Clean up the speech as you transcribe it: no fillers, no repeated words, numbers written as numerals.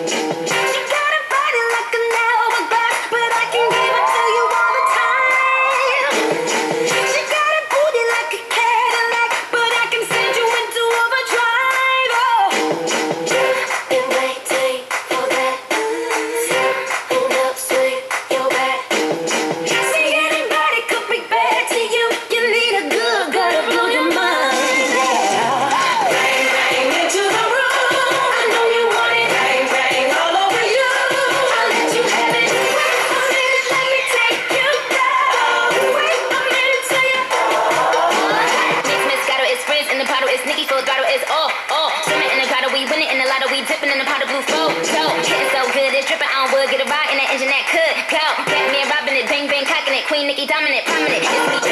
She got a body like an hourglass, but I can give it to you all the time. She got a booty like a Cadillac, but I can send you into overdrive. Oh, been waiting for that. Hold up, swing your back. See, anybody could be bad to you. You need a good girl to blow your mind. Bang, bang into the room. I know you want it. Bang, bang all over you. I'll let you have it. Wait a minute, let me take you down. Wait a minute till you. Mix Moscato is friends in the bottle. It's Nicki full throttle. It's all. Swimming in the grotto, we winning in the lotto. We dipping in the pot of blue flow. So getting so good, it's dripping on wood. Get a ride in that engine that could go. Batman robbing it, bang bang cocking it. Queen Nicki dominant, prominent. It's me.